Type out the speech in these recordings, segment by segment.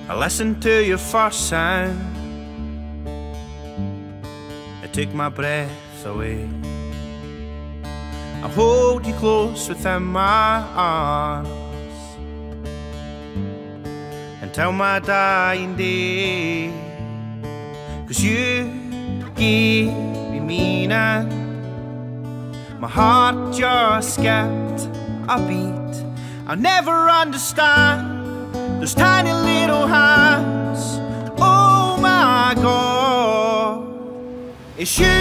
I listened to your first sound. It took my breath away. I hold you close within my arms until my dying day. 'Cause you gave me meaning. My heart just skipped a beat. I'll never understand those tiny little hands. Oh my God, it's you.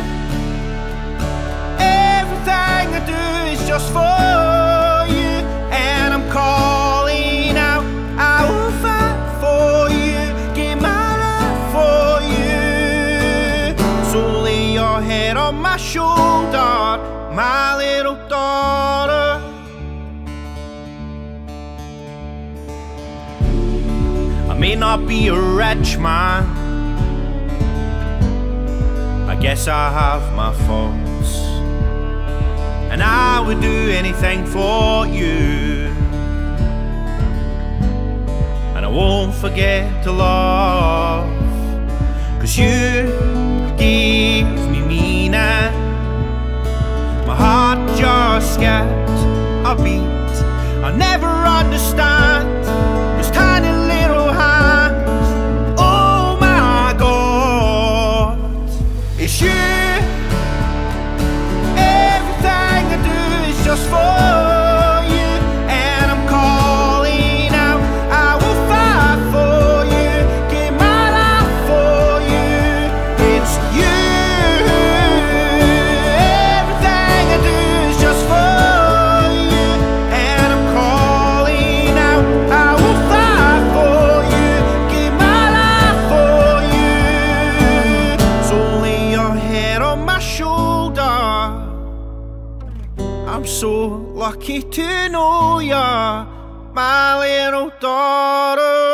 Everything I do is just for you, and I'm calling out. I will fight for you, give my life for you. So lay your head on my shoulder, my little daughter. I may not be a rich man, I guess I have my faults, and I would do anything for you, and I won't forget to love. 'Cause you gave me meaning. My heart just skipped a beat. I'll never understand those tiny little hands. Oh my God, it's you. Everything I do is just for you, and I'm calling out. I will fight for you, give my life for you. It's you. Everything I do is just for you, and I'm calling out. I will fight for you, give my life for you. So lay your head on my shoulder. I'm so lucky to know ya, my little daughter.